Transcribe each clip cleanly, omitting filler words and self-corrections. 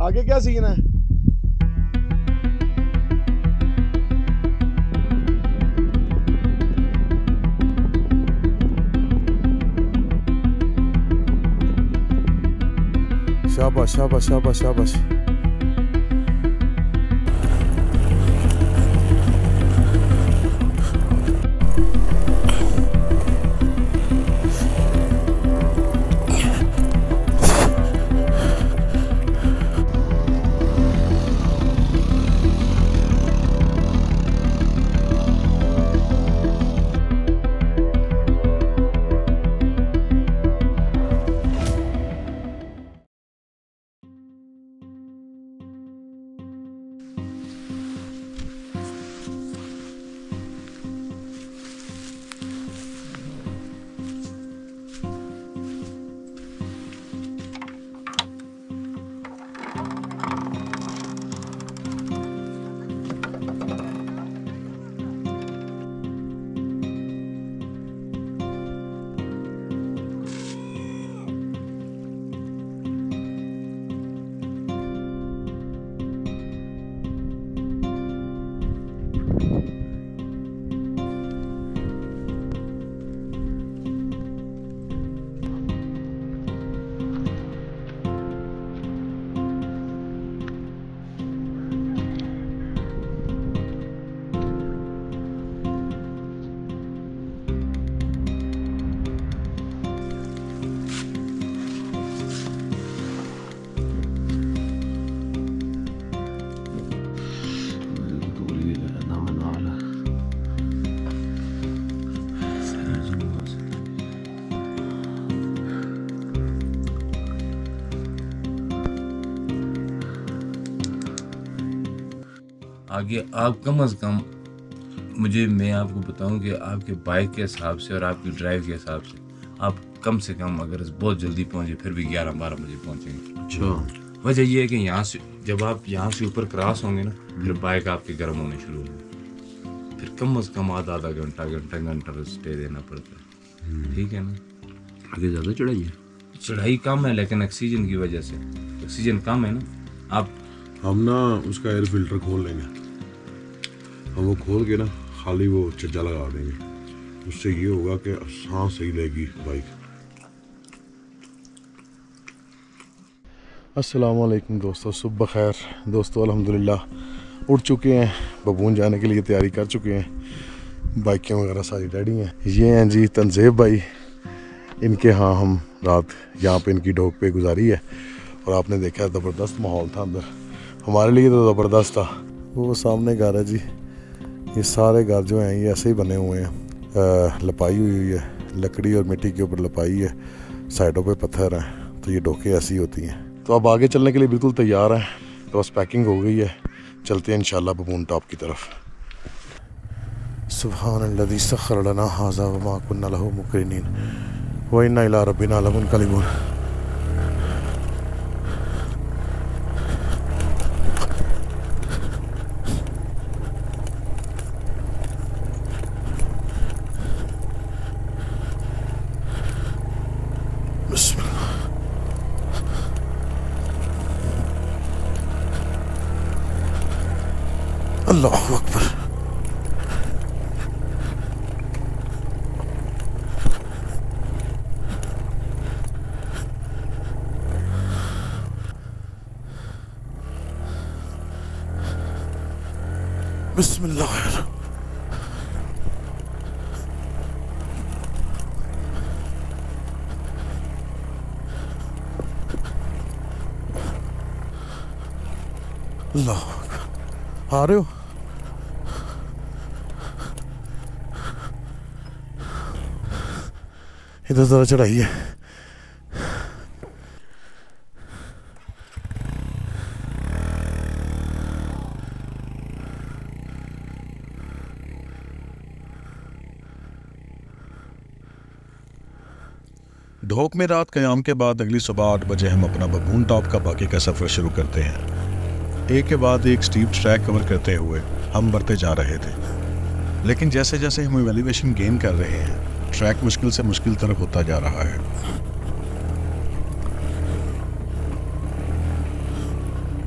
आगे क्या सीन है? शाबाश शाबाश शाबाश शाबाश। आगे आप कम अज़ कम मैं आपको बताऊं कि आपके बाइक के हिसाब से और आपकी ड्राइव के हिसाब से आप कम से कम अगर बहुत जल्दी पहुंचे फिर भी 11-12 बजे पहुंचेंगे। अच्छा, वजह ये है कि यहाँ से जब आप यहाँ से ऊपर क्रॉस होंगे ना फिर बाइक आपके गर्म होने शुरू होंगे, फिर कम अज़ कम आधा घंटा स्टे देना पड़ता है। ठीक है ना? आगे ज़्यादा चढ़ाई है? चढ़ाई कम है लेकिन ऑक्सीजन की वजह से ऑक्सीजन कम है ना। आप हम ना उसका एयर फिल्टर खोल लेंगे, हम वो खोल के ना खाली वो चज्जा लगा देंगे, उससे ये होगा कि सांस सही लेगी बाइक। अस्सलाम वालेकुम दोस्तों, सुबह खैर दोस्तों। अल्हम्दुलिल्लाह उठ चुके हैं, बबून जाने के लिए तैयारी कर चुके हैं, बाइकें वगैरह सारी रेडी हैं। ये हैं जी तंजेब भाई, इनके यहाँ हम रात यहाँ पे इनकी डोक पे गुजारी है और आपने देखा ज़बरदस्त माहौल था अंदर, हमारे लिए तो ज़बरदस्त था। वो सामने घर है जी, ये सारे घर जो हैं ये ऐसे ही बने हुए हैं, लपाई हुई है, लकड़ी और मिट्टी के ऊपर लपाई है, साइडों पे पत्थर हैं, तो ये डोके ऐसी होती हैं। तो अब आगे चलने के लिए बिल्कुल तैयार हैं, तो बस पैकिंग हो गई है, चलते हैं इंशाल्लाह बबून टॉप की तरफ। सुब्हानल्लज़ी सख्खर लना हाज़ा व मा कुन्ना लहू मुक़रिनीन व इन्ना इला रब्बिना लमुनक़लिबून। अल्लाहु अकबर। बिस्मिल्लाह। अल्लाह, आ रहे हो? इधर ज़रा चढ़ाई है। ढोक में रात क़याम के बाद अगली सुबह 8 बजे हम अपना बबून टॉप का बाकी का सफ़र शुरू करते हैं। एक के बाद एक स्टीप ट्रैक कवर करते हुए हम बढ़ते जा रहे थे, लेकिन जैसे जैसे हम एवेल्यूएशन गेन कर रहे हैं ट्रैक मुश्किल से मुश्किल तरफ होता जा रहा है।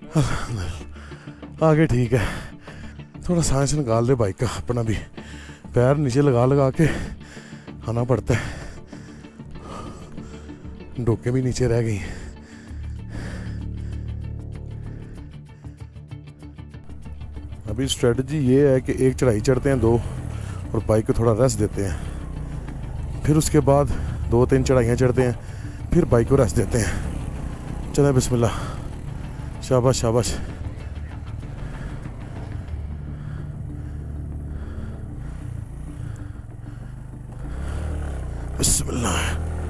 आगे ठीक है, थोड़ा सांस निकाल दे बाइक का, अपना भी पैर नीचे लगा लगा के आना पड़ता है, डोके भी नीचे रह गई। अभी स्ट्रेटजी ये है कि एक चढ़ाई चढ़ते हैं 2 और बाइक को थोड़ा रेस्ट देते हैं, फिर उसके बाद 2-3 चढ़ाइयाँ चढ़ते हैं, फिर बाइक को रेस्ट देते हैं। चलें बिस्मिल्लाह, शाबाश शाबाश। बिस्मिल्लाह।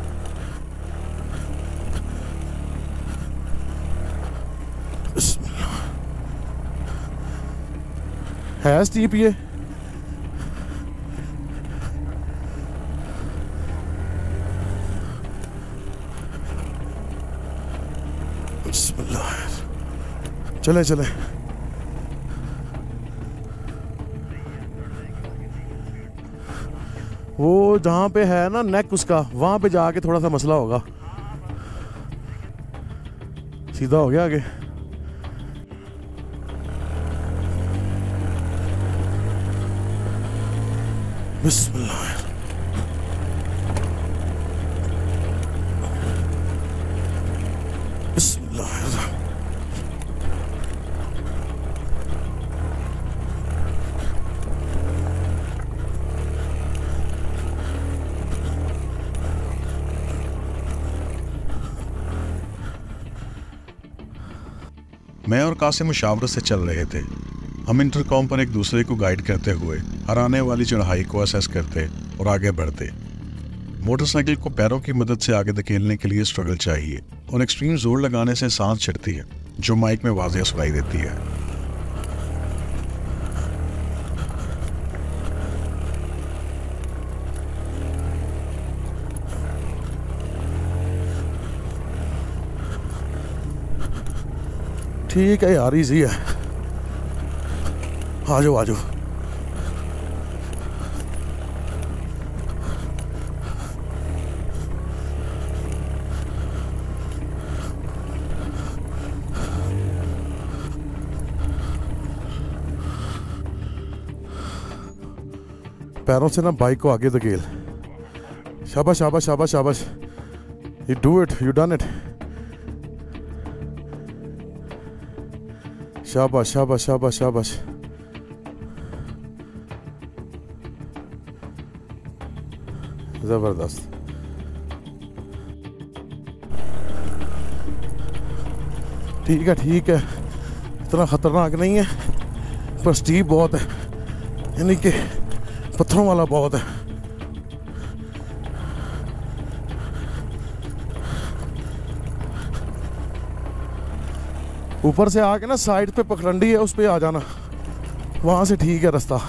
बिस्मिल्लाह। है स्टीप ये? बिस्मिल्लाह। चले चले। वो जहाँ पे है ना नेक उसका, वहाँ पे जाके थोड़ा सा मसला होगा। सीधा हो गया आगे। बिस्मिल्लाह। बिस्मिल्लाह। मैं और कासिम मुशावरत से चल रहे थे। हम इंटरकॉम पर एक दूसरे को गाइड करते हुए हर आने वाली चढ़ाई को असेस करते और आगे बढ़ते। मोटरसाइकिल को पैरों की मदद से आगे धकेलने के लिए स्ट्रगल चाहिए और एक्सट्रीम जोर लगाने से सांस चढ़ती है, जो माइक में वाज़ेह सुनाई देती है। ठीक है यार, इजी है। आ जाओ आ जाओ। पैरों से ना बाइक को आगे धकेल। शाबाश शाबाश शाबाश शाबाश। You do it, you done it. शाबाश शाबाश शाबाश शाबाश। जबरदस्त। ठीक है ठीक है, इतना खतरनाक नहीं है, पर स्टीप बहुत है, यानी कि पत्थरों वाला बहुत है। ऊपर से आके ना साइड पे पखरंडी है, उस पे आ जाना, वहां से ठीक है रास्ता।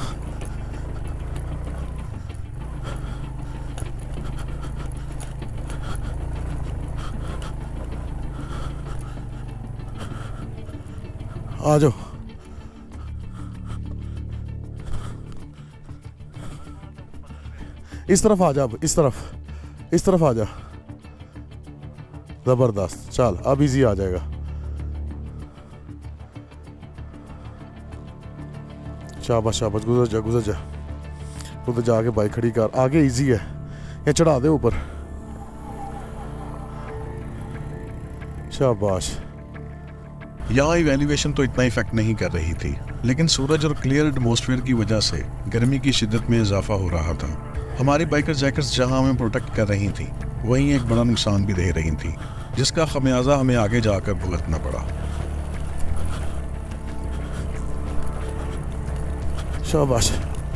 आ जाओ। इस तरफ आ जा, अब इस तरफ आ जा। जबरदस्त। चल अब इजी आ जाएगा। शाबाश शाबाश। गुजर जा गुजर जा। उधर जाके बाइक खड़ी कर, आगे इजी है, या चढ़ा दे ऊपर। शाबाश। यहाँ इवैल्यूएशन तो इतना इफेक्ट नहीं कर रही थी, लेकिन सूरज और क्लियर एटमॉस्फेयर की वजह से गर्मी की शिद्दत में इजाफा हो रहा था। हमारी बाइकर जैकेट्स जहाँ हमें प्रोटेक्ट कर रही थी, वहीं एक बड़ा नुकसान भी दे रही थी, जिसका खमियाजा हमें आगे जाकर भुगतना पड़ा। शाबाश।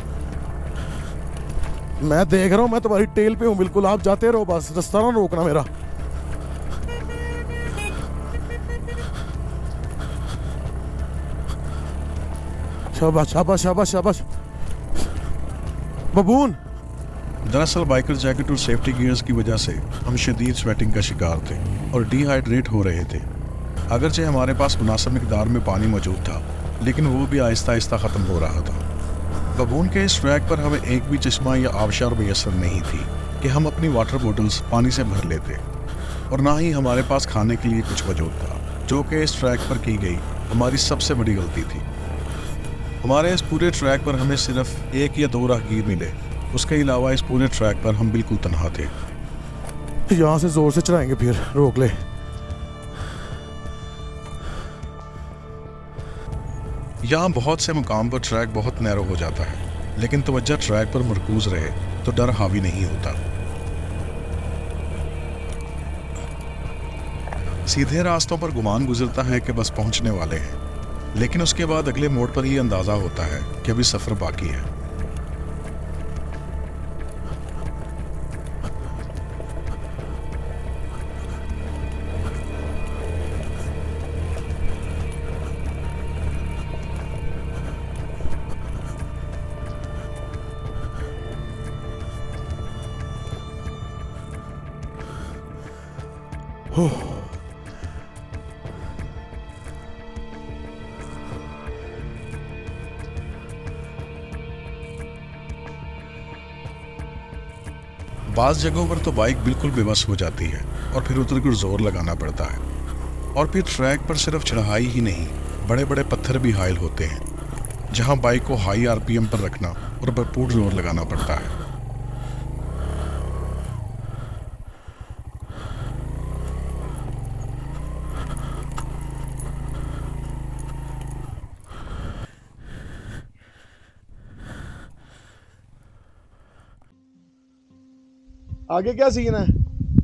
मैं देख रहा हूँ, मैं तुम्हारी टेल पे हूँ बिल्कुल, आप जाते रहो बस, रास्ता ना रोकना मेरा। शाबाश शाबाश शाबाश शाबाश। बबून। दरअसल बाइकर जैकेट और सेफ्टी गियर्स की वजह से हम शदीद स्वेटिंग का शिकार थे और डिहाइड्रेट हो रहे थे। अगरचे हमारे पास मुनासिब मिकदार में पानी मौजूद था, लेकिन वो भी आहिस्ता आहिस्ता ख़त्म हो रहा था। बबून के इस ट्रैक पर हमें एक भी चश्मा या आबशार मैसर नहीं थी कि हम अपनी वाटर बोटल्स पानी से भर लेते, और ना ही हमारे पास खाने के लिए कुछ मौजूद था, जो कि इस ट्रैक पर की गई हमारी सबसे बड़ी गलती थी। हमारे इस पूरे ट्रैक पर हमें सिर्फ 1 या 2 राहगीर मिले, उसके अलावा इस पूरे ट्रैक पर हम बिल्कुल तन्हा थे। यहाँ से जोर से चढ़ाएंगे, फिर रोक ले। यहाँ बहुत से मुकाम पर ट्रैक बहुत नैरो हो जाता है, लेकिन तवज्जो ट्रैक पर मरकूज रहे तो डर हावी नहीं होता। सीधे रास्तों पर गुमान गुजरता है कि बस पहुंचने वाले हैं, लेकिन उसके बाद अगले मोड़ पर ही अंदाजा होता है कि अभी सफर बाकी है। बाज़ जगहों पर तो बाइक बिल्कुल बेबस हो जाती है और फिर उतर कर जोर लगाना पड़ता है। और फिर ट्रैक पर सिर्फ चढ़ाई ही नहीं, बड़े बड़े पत्थर भी हायल होते हैं, जहां बाइक को हाई आरपीएम पर रखना और भरपूर जोर लगाना पड़ता है। आगे क्या सीन है?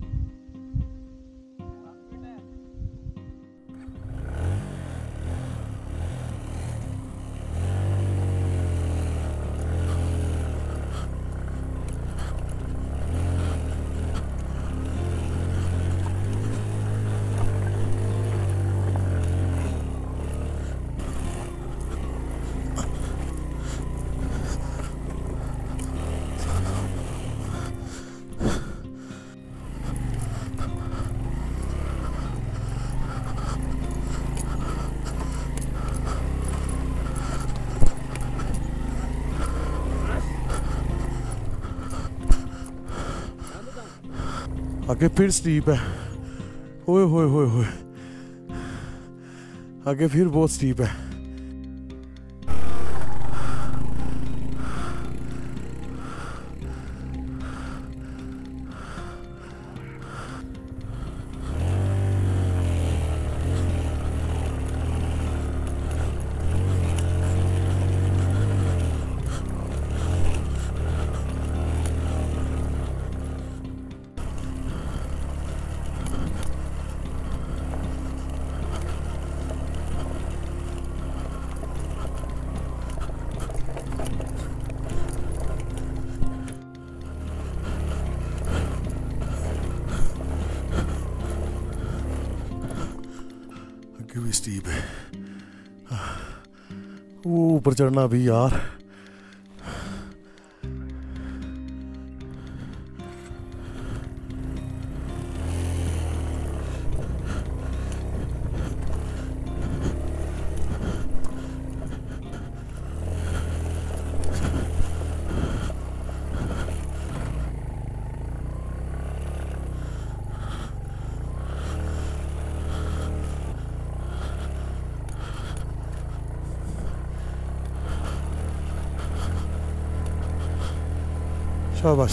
आगे फिर स्टीप है। ओए होए होए होए, आगे फिर बहुत स्टीप है। भी स्टीप है, वो ऊपर चढ़ना भी यार। शाबाश।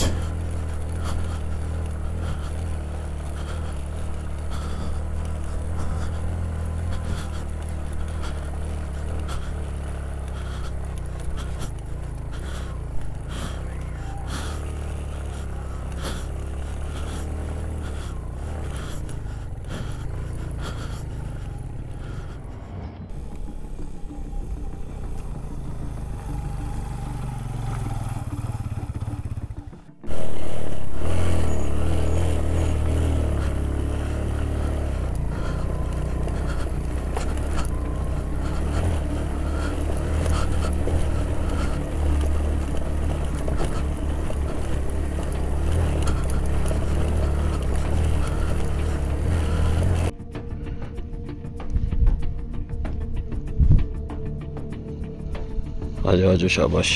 आजो आजो, शाबाश।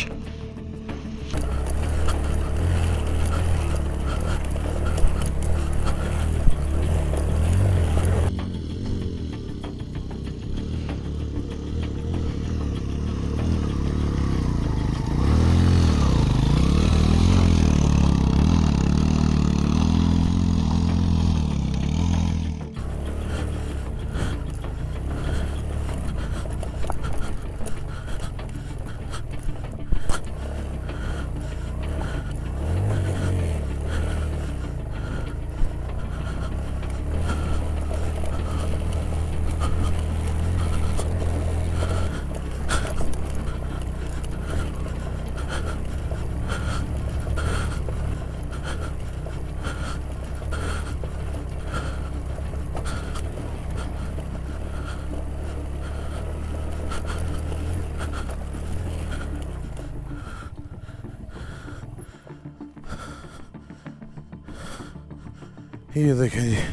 ये देखें जी,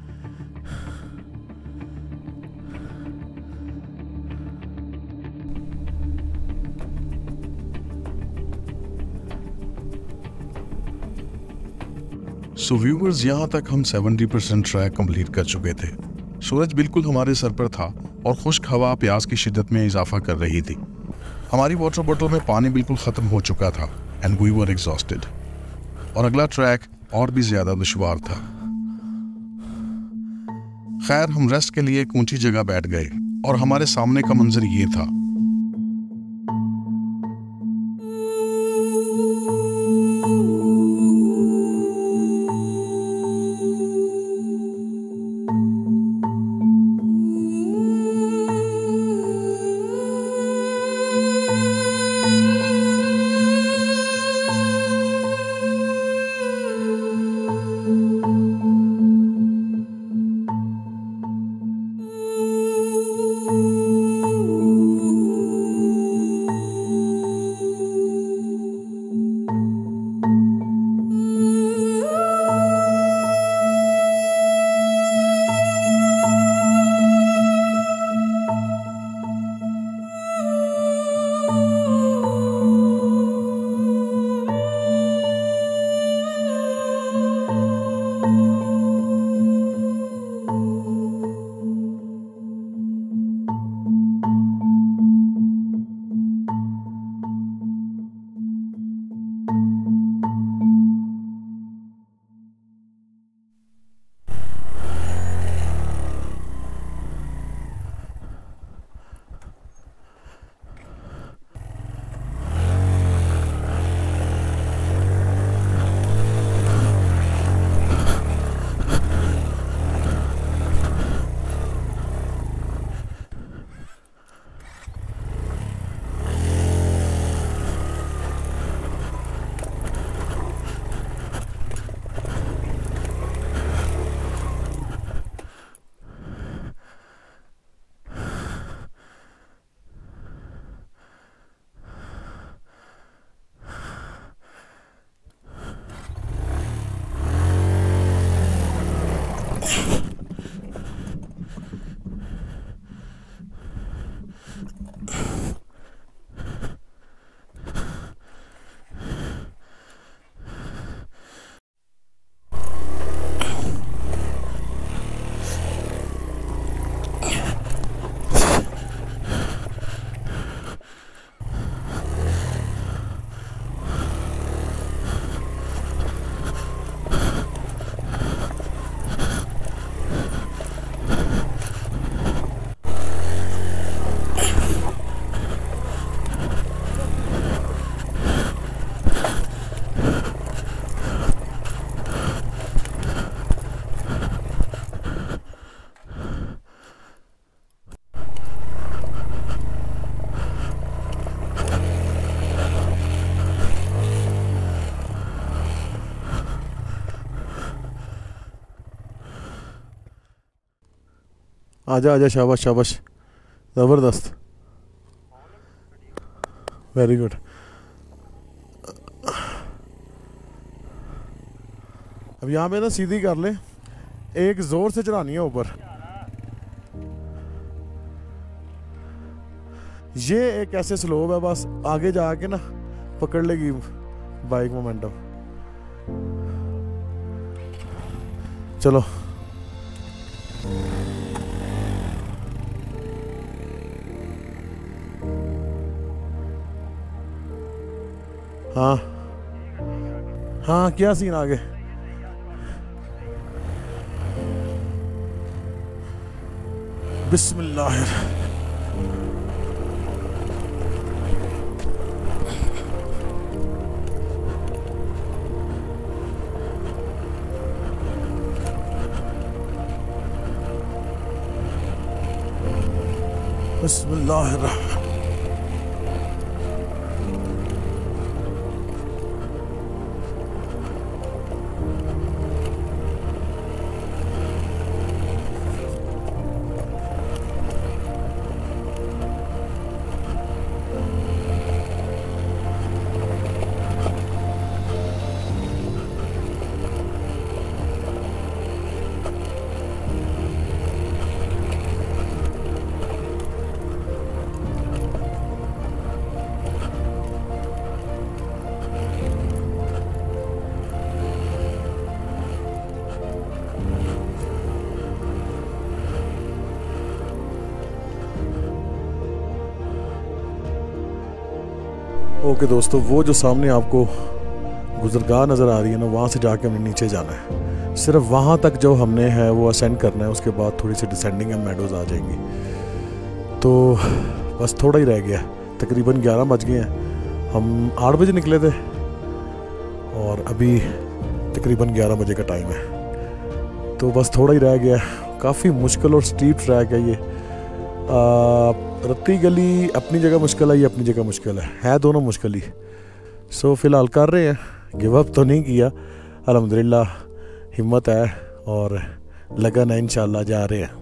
सो व्यूवर्स, यहाँ तक हम 70% ट्रैक कंप्लीट कर चुके थे। सूरज बिल्कुल हमारे सर पर था और खुश्क हवा प्यास की शिद्दत में इजाफा कर रही थी। हमारी वाटर बोतल में पानी बिल्कुल ख़त्म हो चुका था एंड वी वर एग्जॉस्टेड। और अगला ट्रैक और भी ज़्यादा दुश्वार था। खैर, हम रेस्ट के लिए एक ऊंची जगह बैठ गए और हमारे सामने का मंजर ये था। आजा आजा, शाबाश शाबाश, ज़बरदस्त, वेरी गुड। अब यहाँ पे ना सीधी कर ले, एक ज़ोर से चढ़ानी है ऊपर। ये एक ऐसे स्लोप है, बस आगे जाके ना पकड़ लेगी बाइक मोमेंटम। चलो हाँ हाँ, क्या सीन आगे? बिस्मिल्लाह। बिस्मिल्लाह। ओके दोस्तों, वो जो सामने आपको गुजरगाह नज़र आ रही है ना, वहाँ से जाके हमें नीचे जाना है। सिर्फ वहाँ तक जो हमने है वो असेंड करना है, उसके बाद थोड़ी सी डिसेंडिंग है, मेडोज़ आ जाएंगी। तो बस थोड़ा ही रह गया, तकरीबन 11 बज गए हैं। हम 8 बजे निकले थे और अभी तकरीबन 11 बजे का टाइम है। तो बस थोड़ा ही रह गया। काफ़ी मुश्किल और स्टीप ट्रैक है ये। रत्ती गली अपनी जगह मुश्किल है, ये अपनी जगह मुश्किल है दोनों मुश्किल ही। सो फ़िलहाल कर रहे हैं, गिव अप तो नहीं किया, अल्हम्दुलिल्लाह हिम्मत है और लगन है, इंशाल्लाह जा रहे हैं।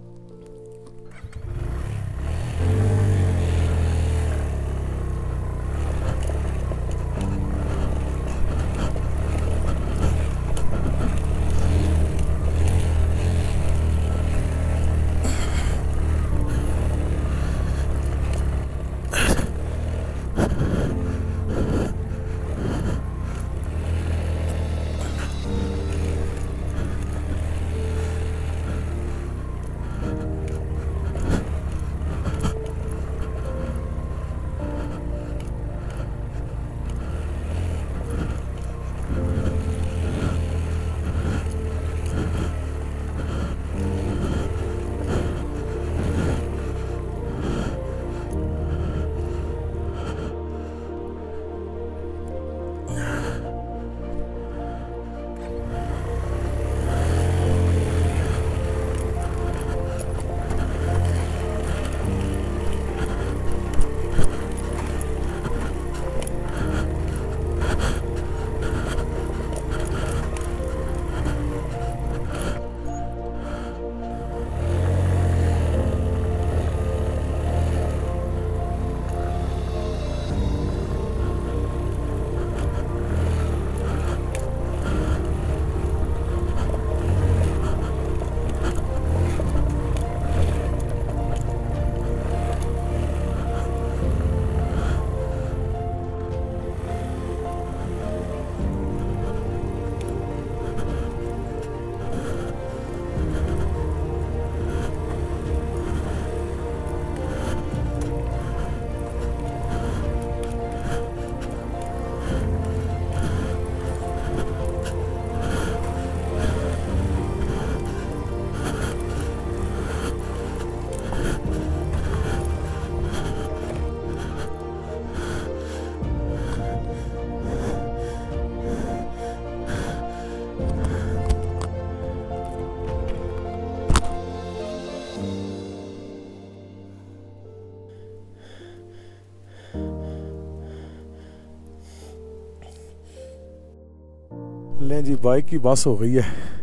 लें जी, बाइक की बस हो गई है।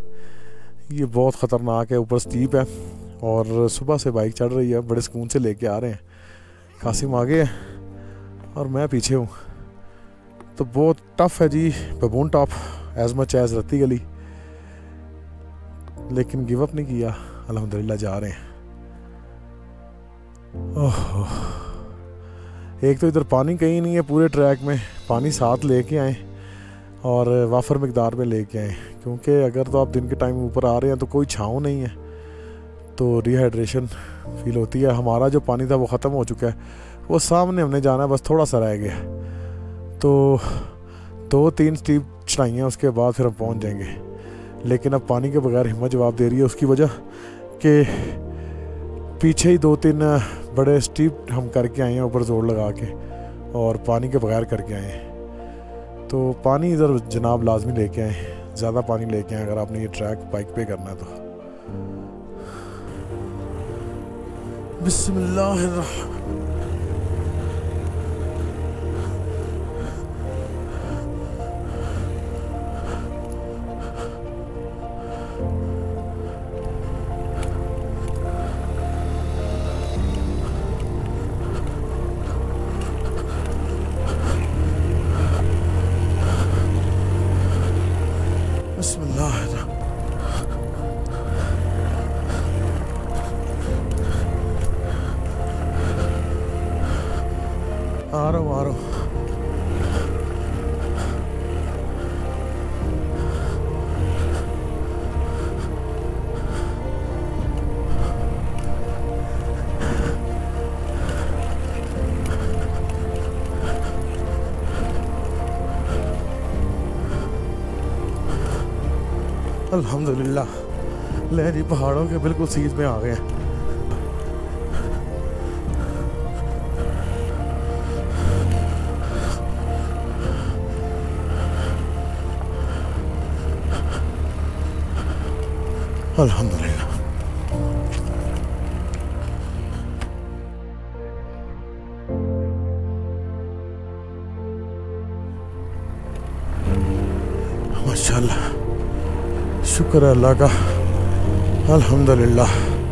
ये बहुत ख़तरनाक है, ऊपर स्टीप है और सुबह से बाइक चढ़ रही है, बड़े सुकून से लेके आ रहे हैं। कासिम आगे है और मैं पीछे हूँ। तो बहुत टफ़ है जी बबून top, as much as Ratti Gali, लेकिन गिव अप नहीं किया, अल्हम्दुलिल्लाह जा रहे हैं। ओह, एक तो इधर पानी कहीं नहीं है पूरे ट्रैक में, पानी साथ लेके आए और वाफर मकदार में लेके आए, क्योंकि अगर तो आप दिन के टाइम ऊपर आ रहे हैं तो कोई छाँव नहीं है, तो डिहाइड्रेशन फील होती है। हमारा जो पानी था वो ख़त्म हो चुका है, वो सामने हमने जाना है, बस थोड़ा सा रह गया। तो 2-3 स्टीप चढ़ाई हैं, उसके बाद फिर हम पहुंच जाएंगे। लेकिन अब पानी के बगैर हिम्मत जवाब दे रही है, उसकी वजह कि पीछे ही 2-3 बड़े स्टीप हम करके आए हैं ऊपर जोर लगा के, और पानी के बगैर करके आए हैं। तो पानी इधर जनाब लाजमी लेके आए, ज़्यादा पानी लेके आए अगर आपने ये ट्रैक बाइक पे करना है तो। बिस्मिल्लाह। आ रहा हूँ। अल्हम्दुलिल्लाह। ले जी पहाड़ों के बिल्कुल सीध में आ गए हैं। अल्हम्दुलिल्लाह। माशाल्लाह, शुक्र है अल्लाह का, अल्हम्दुलिल्लाह।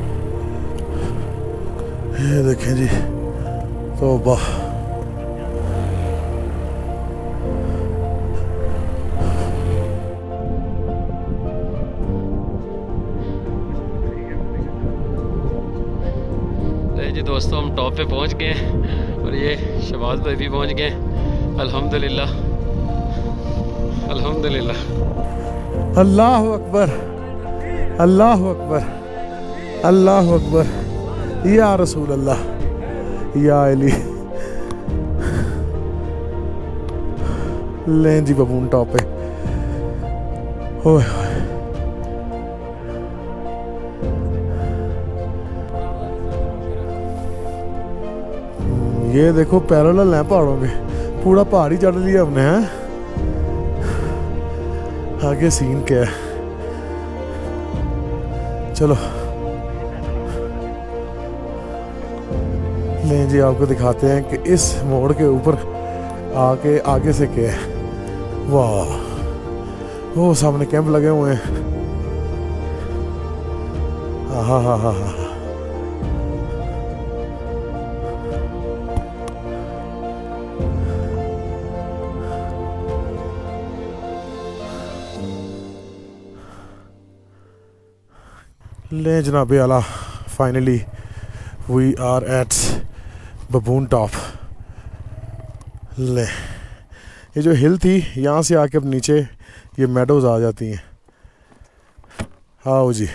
ये देखें जी, तौबा। जी दोस्तों, हम टॉप पे पहुंच गए हैं और ये शहबाज भाई भी पहुंच गए। अल्हम्दुलिल्लाह, अल्हम्दुलिल्लाह। अल्लाह अकबर, अल्लाह अकबर, अल्लाह अकबर, या रसूल अल्लाह, या अली। लें जी बबून टॉप पे। ओए होए, ये देखो पैरेलल है पहाड़ों के, पूरा पहाड़ ही चढ़ लिया हमने। हैं आगे सीन क्या है, चलो लें जी आपको दिखाते हैं कि इस मोड़ के ऊपर आके आगे से क्या है। वाह, वो सामने कैंप लगे हुए हैं। हाँ हाँ हाँ हाँ, ले जनाबे आला, फाइनली वी आर एट बबून टॉप। ले, ये जो हिल थी यहाँ से आके अब नीचे ये मेडोज आ जाती हैं। आओ जी,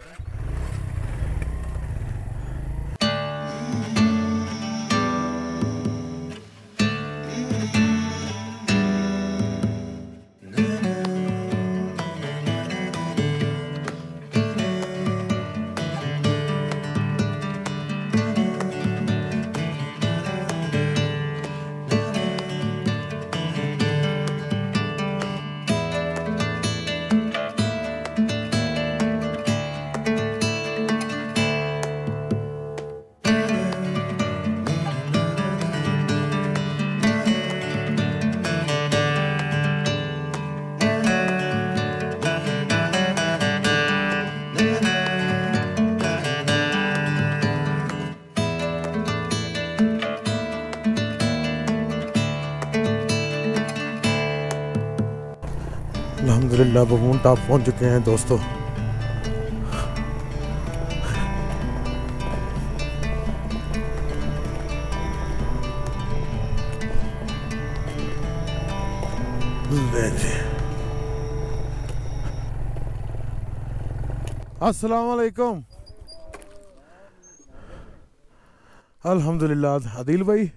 अल्हम्दुलिल्लाह बबून टॉप पहुंच चुके हैं दोस्तों। अस्सलाम वालेकुम। अल्हम्दुलिल्लाह। आदिल भाई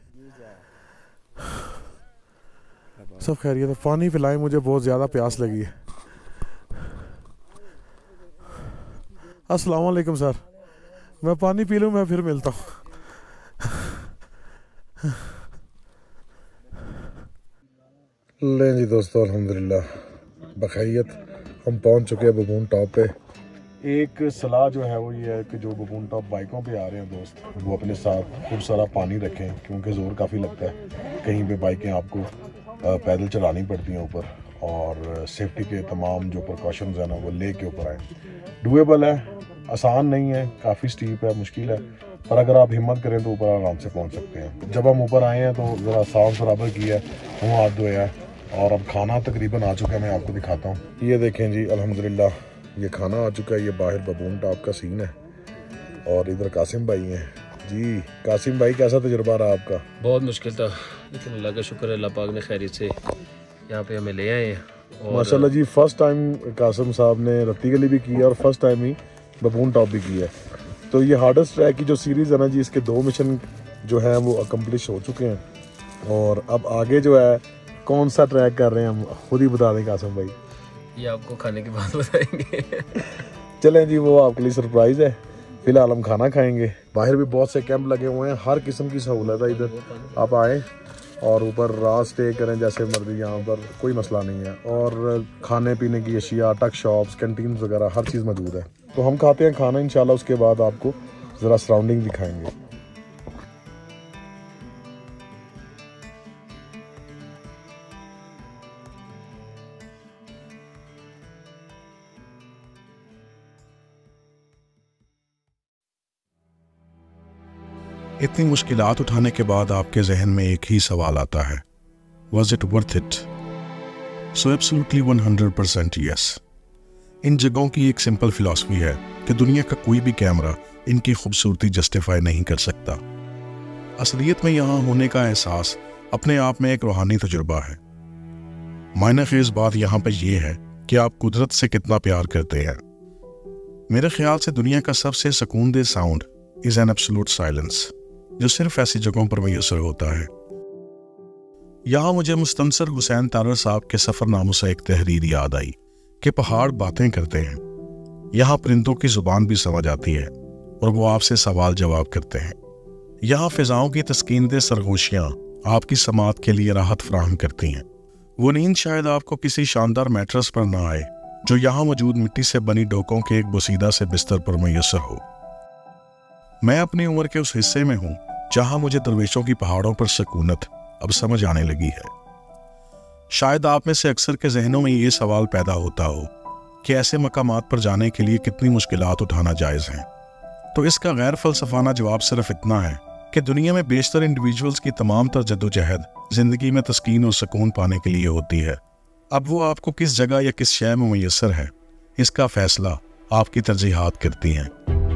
सब खैरियत है? पानी पिलाएं, मुझे बहुत ज़्यादा प्यास लगी है। अस्सलाम वालेकुम सर, मैं पानी पी लूँ, मैं फिर मिलता हूँ। लें जी दोस्तों, अल्हम्दुलिल्लाह बखैरियत हम पहुँच चुके हैं बबून टॉप पे। एक सलाह जो है वो ये है कि जो बबून टॉप बाइकों पे आ रहे हैं दोस्त, वो अपने साथ खूब सारा पानी रखें, क्योंकि ज़ोर काफ़ी लगता है। कहीं पे बाइकें आपको पैदल चलानी पड़ती हैं ऊपर, और सेफ्टी के तमाम जो प्रिकॉशंस हैं ना वो ले के ऊपर आए। डूएबल है, आसान नहीं है, काफ़ी स्टीप है, मुश्किल है, पर अगर आप हिम्मत करें तो ऊपर आराम से पहुंच सकते हैं। जब हम ऊपर आए हैं तो ज़रा साफ बराबर किया है, मुँह हाथ धोया है, और अब खाना तकरीबन आ चुका है। मैं आपको दिखाता हूँ, ये देखें जी, अल्हम्दुलिल्लाह ये खाना आ चुका है। ये बाहर बबून टॉप का सीन है, और इधर कासिम भाई हैं जी। कासिम भाई, कैसा तजुर्बा रहा आपका? बहुत मुश्किल था, लेकिन अल्लाह का शुक्र है, अल्लाह पाक ने खैरियत से यहाँ पे हमें ले आए हैं। और माशाल्लाह जी, फर्स्ट टाइम कासिम साहब ने रत्ती गली भी की है, और फर्स्ट टाइम ही बबून टॉप भी की है। तो ये हार्डेस्ट ट्रैक की जो सीरीज़ है ना जी, इसके 2 मिशन जो है वो अकम्प्लिश हो चुके हैं, और अब आगे जो है कौन सा ट्रैक कर रहे हैं हम खुद ही बता दें कासिम भाई। ये आपको खाने के बाद बताएंगे। चलें जी, वो आपके लिए सरप्राइज है। फिलहाल हम खाना खाएंगे। बाहर भी बहुत से कैंप लगे हुए हैं, हर किस्म की सहूलत है इधर। आप आएँ और ऊपर रात स्टे करें जैसे मर्जी, यहाँ पर कोई मसला नहीं है। और खाने पीने की अशिया, टक शॉप्स, कैंटीन वगैरह हर चीज़ मौजूद है। तो हम खाते हैं खाना इंशाल्लाह, उसके बाद आपको ज़रा सराउंडिंग दिखाएंगे। इतनी मुश्किलात उठाने के बाद आपके जहन में एक ही सवाल आता है, was it worth it? So absolutely 100% yes. इन जगहों की एक सिंपल फिलॉसफी है कि दुनिया का कोई भी कैमरा इनकी खूबसूरती जस्टिफाई नहीं कर सकता। असलियत में यहाँ होने का एहसास अपने आप में एक रूहानी तजुर्बा है। मायने खेज बात यहाँ पर यह है कि आप कुदरत से कितना प्यार करते हैं। मेरे ख्याल से दुनिया का सबसे सुकूनदेह sound is an absolute silence, जो सिर्फ ऐसी जगहों पर मैसर होता है। यहाँ मुझे मुस्तनसर हुसैन तारर साहब के सफ़रनामों से एक तहरीर याद आई कि पहाड़ बातें करते हैं। यहाँ परिंदों की ज़ुबान भी समझ आती है और वो आपसे सवाल जवाब करते हैं। यहाँ फ़िज़ाओं की तस्कीनदे सरगोशियाँ आपकी समात के लिए राहत फराहम करती हैं। वो नींद शायद आपको किसी शानदार मैट्रेस पर ना आए जो यहाँ मौजूद मिट्टी से बनी डोकों के एक बोसीदा से बिस्तर पर मैसर हो। मैं अपनी उम्र के उस हिस्से में हूँ जहाँ मुझे दरवेशों की पहाड़ों पर सुकूनत अब समझ आने लगी है। शायद आप में से अक्सर के जहनों में ये सवाल पैदा होता हो कि ऐसे मकामात पर जाने के लिए कितनी मुश्किलात उठाना जायज़ हैं। तो इसका गैर फलसफाना जवाब सिर्फ इतना है कि दुनिया में बेशतर इंडिविजुअल्स की तमाम तर जद्दोजहद ज़िंदगी में तस्कीन और सुकून पाने के लिए होती है। अब वो आपको किस जगह या किस शय में मैसर है, इसका फैसला आपकी तरजीहात करती हैं।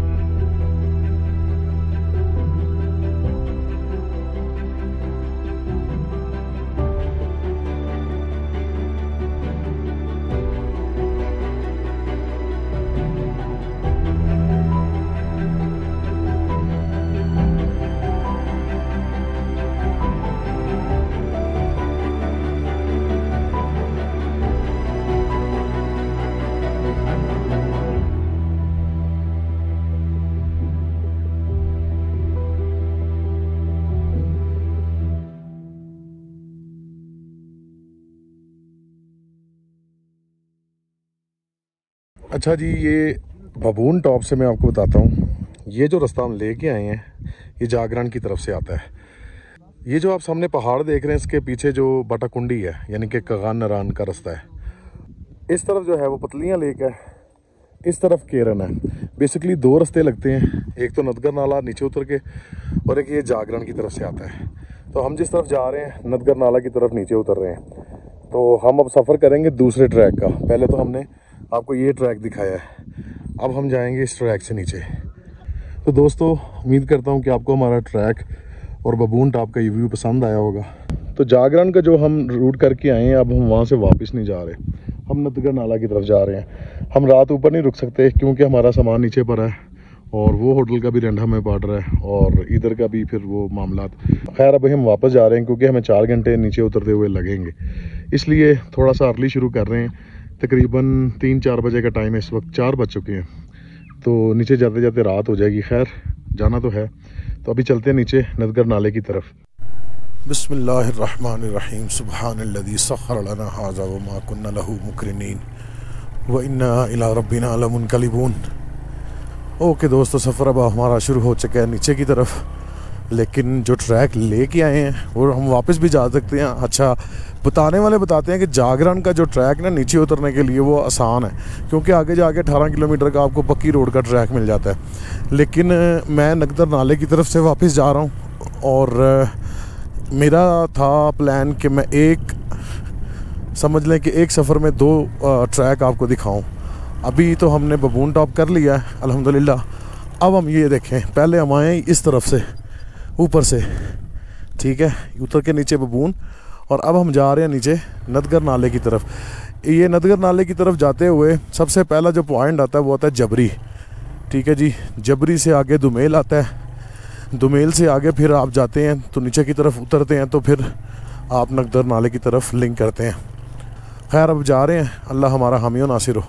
अच्छा जी, ये बबून टॉप से मैं आपको बताता हूँ। ये जो रास्ता हम लेके आए हैं ये जागरण की तरफ से आता है। ये जो आप सामने पहाड़ देख रहे हैं, इसके पीछे जो बटाकुंडी है यानी कि कगान नरान का रास्ता है। इस तरफ जो है वो पतलियाँ लेक है, इस तरफ केरन है। बेसिकली दो रास्ते लगते हैं, एक तो नदगर नाला नीचे उतर के और एक ये जागरण की तरफ से आता है। तो हम जिस तरफ जा रहे हैं नदगर नाला की तरफ नीचे उतर रहे हैं। तो हम अब सफ़र करेंगे दूसरे ट्रैक का। पहले तो हमने आपको ये ट्रैक दिखाया है, अब हम जाएंगे इस ट्रैक से नीचे। तो दोस्तों, उम्मीद करता हूँ कि आपको हमारा ट्रैक और बबून टॉप का ये व्यू पसंद आया होगा। तो जागरण का जो हम रूट करके आए हैं, अब हम वहाँ से वापस नहीं जा रहे, हम नदगर नाला की तरफ जा रहे हैं। हम रात ऊपर नहीं रुक सकते क्योंकि हमारा सामान नीचे पर है और वो होटल का भी रेंट हमें पड़ रहा है और इधर का भी फिर वो मामला। खैर, अभी हम वापस जा रहे हैं क्योंकि हमें 4 घंटे नीचे उतरते हुए लगेंगे, इसलिए थोड़ा सा अर्ली शुरू कर रहे हैं। तकरीबन 3-4 बजे का टाइम है, इस वक्त 4 बज चुके हैं। तो नीचे जाते जाते रात हो जाएगी। खैर, जाना तो है, तो अभी चलते हैं नीचे नदगर नाले की तरफ। बिस्मिल्लाहिर्रहमानिर्रहीम। सुब्हानल्लज़ी सख़्ख़र लना हाज़ा व मा कुन्ना लहू मुक़रिनीन व इन्ना इला रब्बिना लमुनक़लिबून। ओके दोस्तों, सफ़र अब हमारा शुरू हो चुका है नीचे की तरफ, लेकिन जो ट्रैक लेके आए हैं वो हम वापस भी जा सकते हैं। अच्छा, बताने वाले बताते हैं कि जागरण का जो ट्रैक ना नीचे उतरने के लिए वो आसान है, क्योंकि आगे जाके 18 किलोमीटर का आपको पक्की रोड का ट्रैक मिल जाता है। लेकिन मैं नदगर नाले की तरफ से वापस जा रहा हूँ और मेरा था प्लान कि मैं समझ लें कि एक सफ़र में 2 ट्रैक आपको दिखाऊं। अभी तो हमने बबून टॉप कर लिया है अल्हम्दुलिल्लाह। अब हम ये देखें, पहले हम आए इस तरफ से ऊपर से, ठीक है, उतर के नीचे बबून, और अब हम जा रहे हैं नीचे नदगर नाले की तरफ। ये नदगर नाले की तरफ जाते हुए सबसे पहला जो पॉइंट आता है वो आता है जबरी, ठीक है जी। जबरी से आगे दुमेल आता है, दुमेल से आगे फिर आप जाते हैं तो नीचे की तरफ उतरते हैं तो फिर आप नदगर नाले की तरफ लिंक करते हैं। खैर अब जा रहे हैं, अल्लाह हमारा हामी व नासिर हो।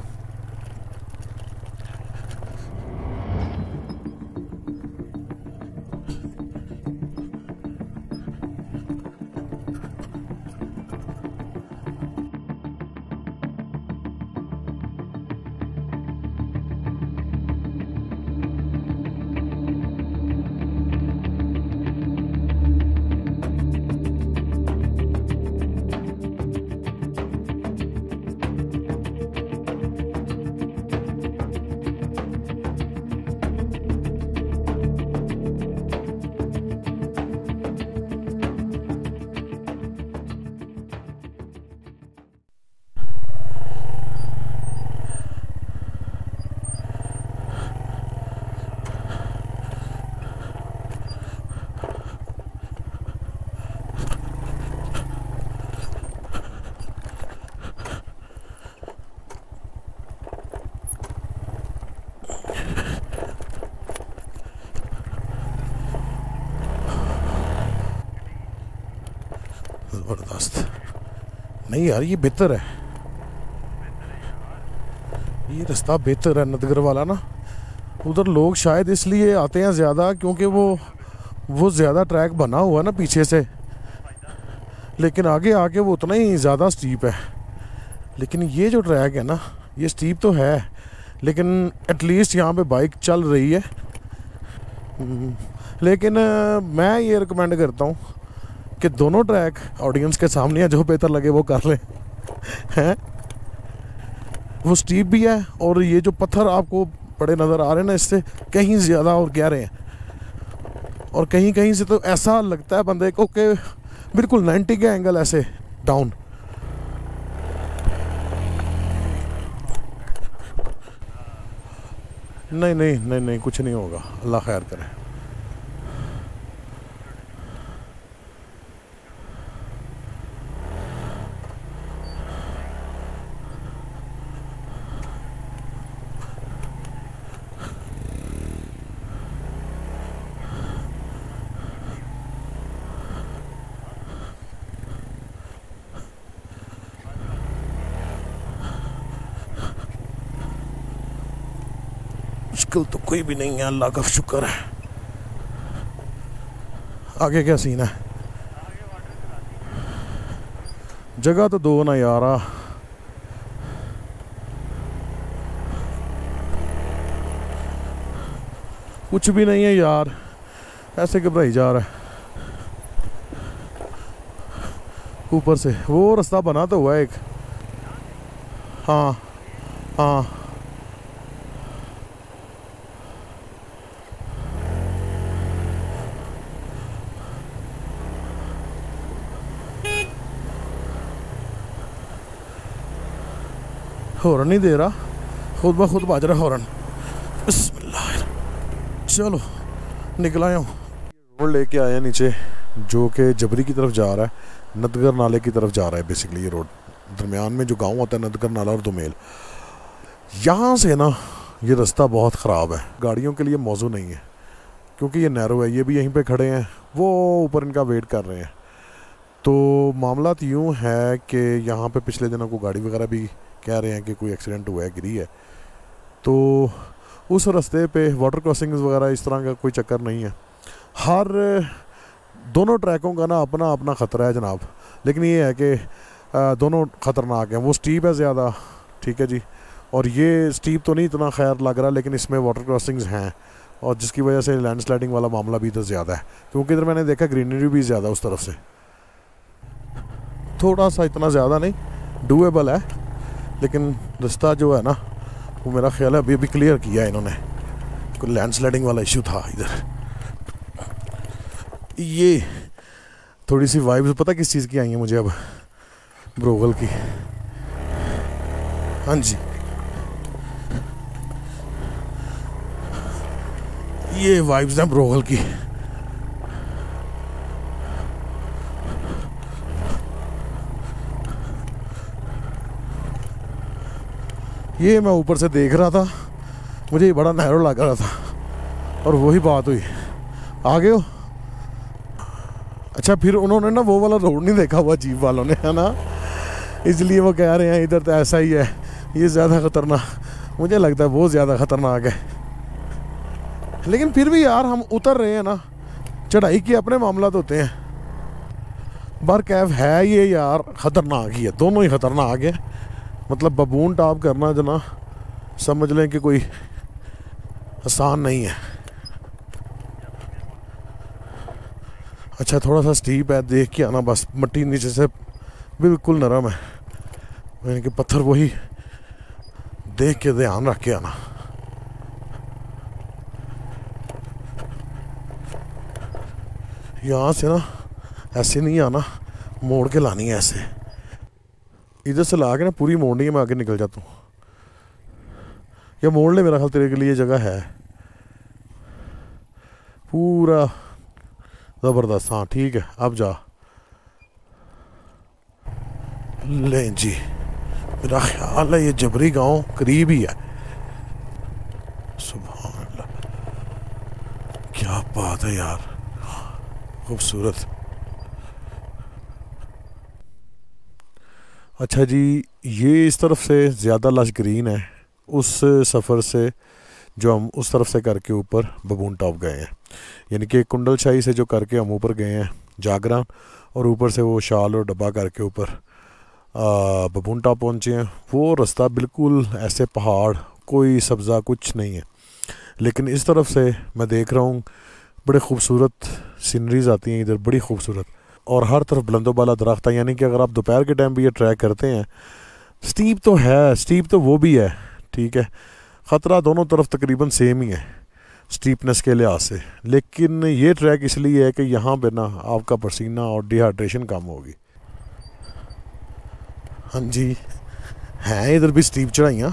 ज़बरदस्त। नहीं यार ये बेहतर है, ये रास्ता बेहतर है नदगर वाला ना। उधर लोग शायद इसलिए आते हैं ज़्यादा क्योंकि वो ज़्यादा ट्रैक बना हुआ ना पीछे से, लेकिन आगे आके वो उतना ही ज़्यादा स्टीप है। लेकिन ये जो ट्रैक है ना ये स्टीप तो है, लेकिन एटलीस्ट यहाँ पे बाइक चल रही है। लेकिन मैं ये रिकमेंड करता हूँ कि दोनों ट्रैक ऑडियंस के सामने है, जो बेहतर लगे वो कर लें हैं। वो स्टीप भी है और ये जो पत्थर आपको पड़े नज़र आ रहे हैं ना इससे कहीं ज़्यादा और गहरे हैं, और कहीं कहीं से तो ऐसा लगता है बंदे को कि बिल्कुल 90 के एंगल ऐसे डाउन। नहीं नहीं नहीं नहीं कुछ नहीं होगा, अल्लाह खैर करे। मुश्किल तो कोई भी नहीं है, अल्लाह का शुक्र है। आगे क्या सीन है? जगह तो दो ना यारा, कुछ भी नहीं है यार, ऐसे घबराई जा रहा है। ऊपर से वो रास्ता बना तो हुआ है एक। हाँ हाँ हॉर्न नहीं दे रहा, खुद ब खुद बाज रहा हॉर्न। बिस्मिल्लाह। चलो निकल आया हूँ। रोड लेके आया नीचे जो कि जबरी की तरफ जा रहा है, नदगर नाले की तरफ जा रहा है। बेसिकली ये रोड दरमियान में जो गांव होता है नदगर नाला और दुमेल, यहाँ से ना ये रास्ता बहुत ख़राब है, गाड़ियों के लिए मौजू नहीं है क्योंकि ये नैरो है। ये भी यहीं पे खड़े हैं, वो ऊपर इनका वेट कर रहे हैं। तो मामला यूँ है कि यहाँ पे पिछले दिनों को गाड़ी वगैरह भी कह रहे हैं कि कोई एक्सीडेंट हुआ है, गिरी है। तो उस रास्ते पे वाटर क्रॉसिंग्स वगैरह इस तरह का कोई चक्कर नहीं है। हर दोनों ट्रैकों का ना अपना अपना ख़तरा है जनाब, लेकिन ये है कि दोनों ख़तरनाक हैं। वो स्टीप है ज़्यादा, ठीक है जी, और ये स्टीप तो नहीं इतना खैर लग रहा, लेकिन इसमें वाटर क्रॉसिंग्स हैं और जिसकी वजह से लैंडस्लाइडिंग वाला मामला भी इधर ज़्यादा है, क्योंकि इधर मैंने देखा ग्रीनरी भी ज़्यादा उस तरफ से। थोड़ा सा, इतना ज़्यादा नहीं, डूएबल है, लेकिन रास्ता जो है ना वो मेरा ख्याल है अभी अभी क्लियर किया है इन्होंने। कोई लैंडस्लाइडिंग वाला इशू था इधर। ये थोड़ी सी वाइब्स पता किस चीज़ की आई हैं मुझे अब, ब्रोगल की। हाँ जी, ये वाइब्स हैं ब्रोगल की। ये मैं ऊपर से देख रहा था, मुझे ये बड़ा नहरो लग रहा था, और वही बात हुई। आ गए हो? अच्छा, फिर उन्होंने ना वो वाला रोड नहीं देखा हुआ जीप वालों ने, है ना। इसलिए वो कह रहे हैं इधर तो ऐसा ही है, ये ज़्यादा ख़तरनाक, मुझे लगता है बहुत ज़्यादा ख़तरनाक है। लेकिन फिर भी यार हम उतर रहे हैं ना, चढ़ाई के अपने मामला तो होते हैं। बार कैफ है ये यार ख़तरनाक ही है, दोनों ही ख़तरनाक है। मतलब बबून टॉप करना जो ना समझ लें कि कोई आसान नहीं है। अच्छा थोड़ा सा स्टीप है, देख के आना बस, मट्टी नीचे से बिल्कुल नरम है, यानी कि पत्थर वही देख के ध्यान रख के आना। यहाँ से ना ऐसे नहीं आना, मोड़ के लानी है ऐसे, इधर से ला के ना पूरी मोड़नी है, मैं आगे निकल जाता हूँ। या मोड़ ले, मेरा ख्याल तेरे के लिए जगह है पूरा ज़बरदस्त। हाँ ठीक है, अब जा ले जी। मेरा ख्याल है ये जबरी गांव करीब ही है। सुभान अल्लाह, क्या बात है यार, खूबसूरत। अच्छा जी, ये इस तरफ से ज़्यादा लश ग्रीन है उस सफ़र से जो हम उस तरफ से करके ऊपर बबून टॉप गए हैं, यानी कि कुंडल शाही से जो करके हम ऊपर गए हैं जागरा, और ऊपर से वो शाल और डब्बा करके ऊपर बबून टॉप पहुँचे हैं। वो रास्ता बिल्कुल ऐसे पहाड़, कोई सब्ज़ा कुछ नहीं है। लेकिन इस तरफ से मैं देख रहा हूँ बड़े खूबसूरत सीनरीज आती हैं इधर, बड़ी खूबसूरत, और हर तरफ बुलंदोबाला दरख्त है। यानी कि अगर आप दोपहर के टाइम भी ये ट्रैक करते हैं, स्टीप तो है, स्टीप तो वो भी है, ठीक है, ख़तरा दोनों तरफ तकरीबन सेम ही है स्टीपनेस के लिहाज से। लेकिन ये ट्रैक इसलिए है कि यहाँ पे ना आपका पसीना और डिहाइड्रेशन कम होगी। हाँ जी, हैं इधर भी स्टीप चढ़ाइयाँ।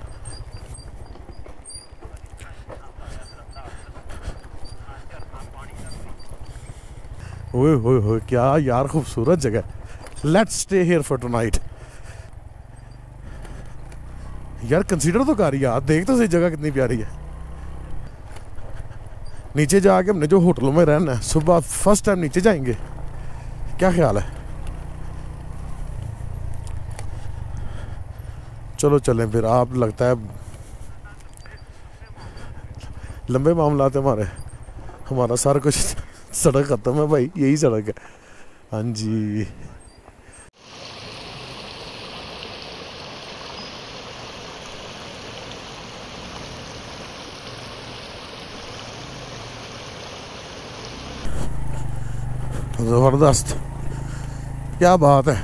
ओए होए होए, क्या यार खूबसूरत जगह। Let's stay here for tonight. यार कंसीडर तो कर यार, देख तो सही जगह कितनी प्यारी है। नीचे जाके हमने जो होटलों में रहना है, सुबह फर्स्ट टाइम नीचे जाएंगे, क्या ख्याल है? चलो चलें फिर। आप लगता है लंबे मामला थे हमारे, हमारा सारा कुछ सड़क ख़त्म है भाई, यही सड़क है। हाँ जी, ज़बरदस्त, क्या बात है।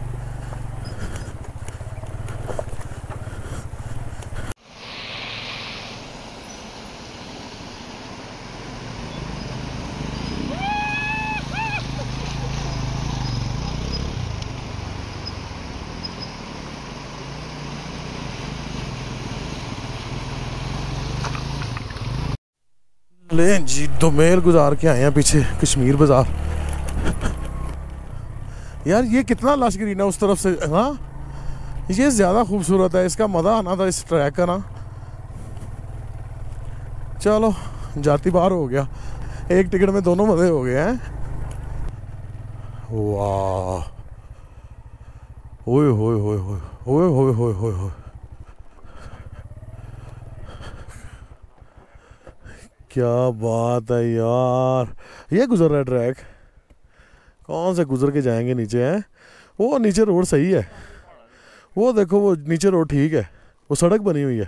ले जी, दोमेल गुजार के आए हैं पीछे कश्मीर बाजार। यार ये कितना लश ग्रीन है उस तरफ से, हाँ ये ज़्यादा खूबसूरत है, इसका मज़ा आना था इस ट्रैक का ना। चलो जाती बार हो गया, एक टिकट में दोनों मज़े हो गए हैं। वाह, ओए होए होए होए ओए होए होए होए होए, क्या बात है यार। ये गुजर रहा है ट्रैक, कौन से गुजर के जाएंगे नीचे हैं। वो नीचे रोड सही है, वो देखो वो नीचे रोड ठीक है, वो सड़क बनी हुई है,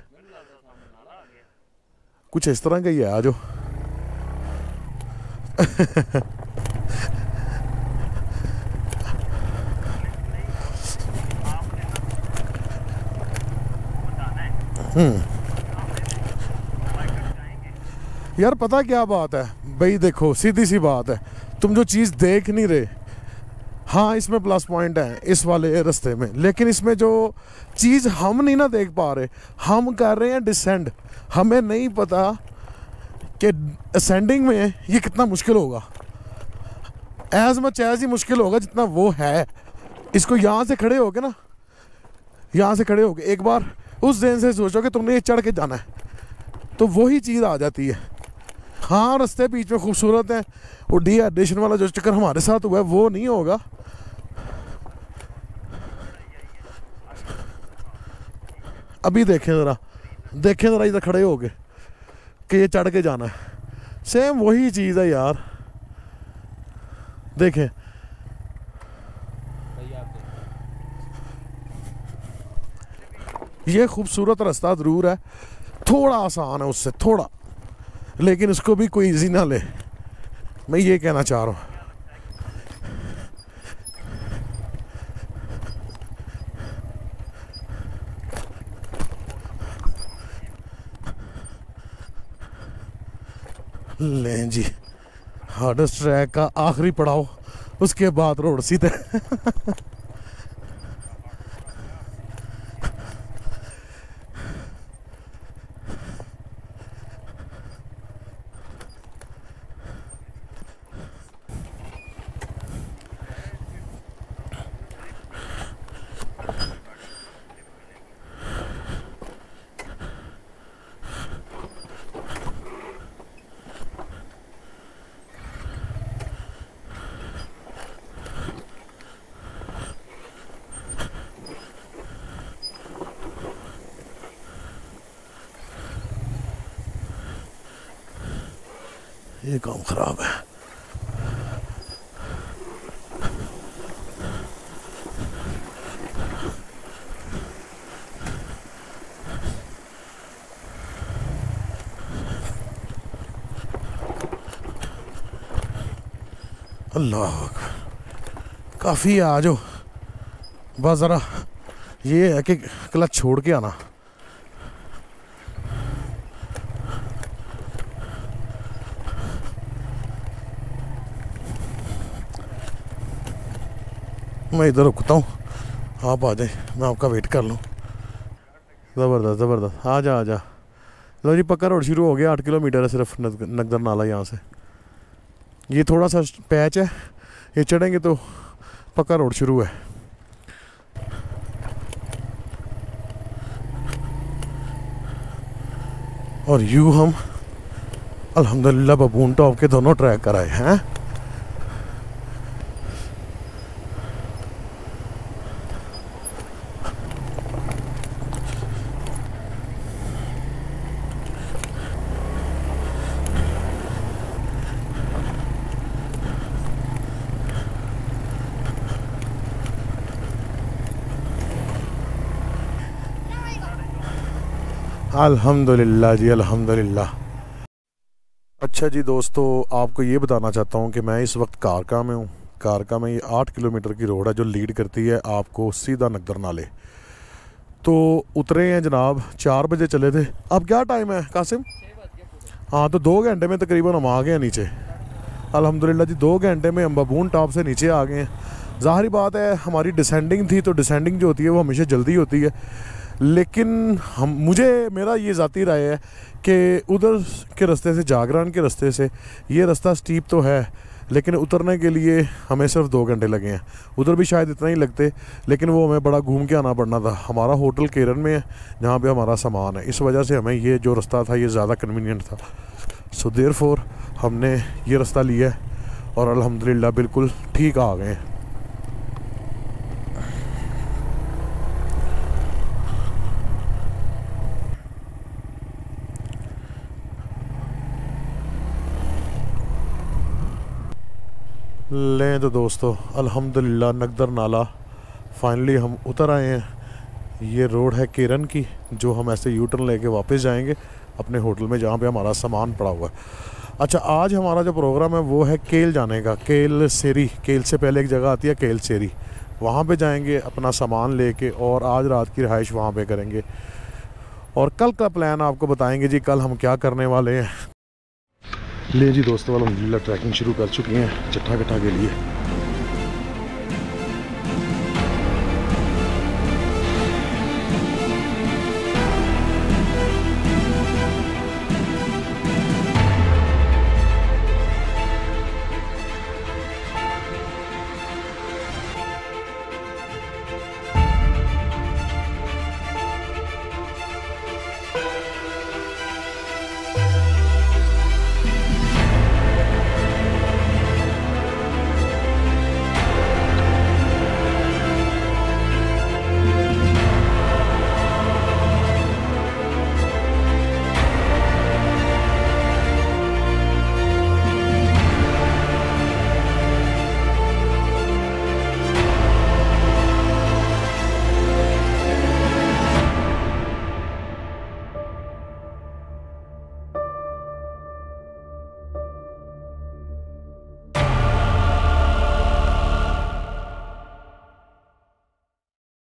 कुछ इस तरह का ही है। आ जाओ यार पता क्या बात है भाई, देखो सीधी सी बात है, तुम जो चीज़ देख नहीं रहे, हाँ इसमें प्लस पॉइंट है इस वाले रास्ते में, लेकिन इसमें जो चीज़ हम नहीं ना देख पा रहे, हम कर रहे हैं डिसेंड, हमें नहीं पता कि असेंडिंग में ये कितना मुश्किल होगा, एज मच एज ही मुश्किल होगा जितना वो है। इसको यहाँ से खड़े होके ना, यहाँ से खड़े होके एक बार उस दिन से सोचो कि तुमने ये चढ़ के जाना है, तो वही चीज़ आ जाती है। हाँ रास्ते बीच में खूबसूरत हैं, वो डिहाइड्रेशन वाला जो चक्कर हमारे साथ हुआ है वो नहीं होगा। अभी देखें ज़रा इधर खड़े हो गए कि ये चढ़ के जाना है। सेम वही चीज़ है यार, देखें ये खूबसूरत रास्ता ज़रूर है, थोड़ा आसान है उससे थोड़ा, लेकिन इसको भी कोई इजी ना ले, मैं ये कहना चाह रहा हूँ। लें जी, हार्डेस्ट ट्रैक का आखिरी पड़ाव, उसके बाद रोड सीधे। ये काम खराब है। अल्लाह काफ़ी है, आ जाओ बस ज़रा ये है कि क्लच छोड़ के आना। मैं इधर रुकता हूँ, आप आ जाए, मैं आपका वेट कर लूँ। ज़बरदस्त ज़बरदस्त, आ जा। लो जी, पक्का रोड शुरू हो गया, 8 किलोमीटर है सिर्फ नगदर नाला यहाँ से। ये थोड़ा सा पैच है, ये चढ़ेंगे तो पक्का रोड शुरू है। और यूँ हम अल्हम्दुलिल्लाह बबून टॉप के दोनों ट्रैक कराए हैं। अल्हम्दुलिल्लाह जी, अल्हम्दुलिल्लाह। अच्छा जी दोस्तों, आपको ये बताना चाहता हूँ कि मैं इस वक्त कारका में हूँ। कारका में ये 8 किलोमीटर की रोड है जो लीड करती है आपको सीधा नगदर नाले। तो उतरे हैं जनाब, 4 बजे चले थे। अब क्या टाइम है कासिम? हाँ, तो 2 घंटे में तकरीबन हम आ गए हैं नीचे। अल्हम्दुलिल्लाह जी, 2 घंटे में हम बबून टॉप से नीचे आ गए हैं। ज़ाहिर बात है हमारी डिसेंडिंग थी, तो डिसेंडिंग जो होती है वो हमेशा जल्दी होती है, लेकिन मेरा ये ज़ाती राय है कि उधर के रास्ते से, जागरान के रास्ते से, ये रास्ता स्टीप तो है लेकिन उतरने के लिए हमें सिर्फ 2 घंटे लगे हैं। उधर भी शायद इतना ही लगते, लेकिन वो हमें बड़ा घूम के आना पड़ना था। हमारा होटल केरन में है जहाँ पे हमारा सामान है, इस वजह से हमें ये जो रास्ता था ये ज़्यादा कन्वीनियंट था। सो देयरफॉर हमने ये रास्ता लिया है और अल्हम्दुलिल्लाह बिल्कुल ठीक आ गए हैं। लें तो दोस्तों, अल्हम्दुलिल्लाह नगदर नाला फाइनली हम उतर आए हैं। ये रोड है केरन की, जो हम ऐसे यू टर्न लेके वापस जाएंगे अपने होटल में जहाँ पे हमारा सामान पड़ा हुआ है। अच्छा, आज हमारा जो प्रोग्राम है वो है केल जाने का, केल सेरी। केल से पहले एक जगह आती है केल सेरी, वहाँ पे जाएंगे अपना सामान लेके और आज रात की रिहाइश वहाँ पे करेंगे। और कल का प्लान आपको बताएंगे जी, कल हम क्या करने वाले हैं। ले जी दोस्तों, अल्हम्दुलिल्लाह ट्रैकिंग शुरू कर चुके हैं चट्टा कट्टा के लिए।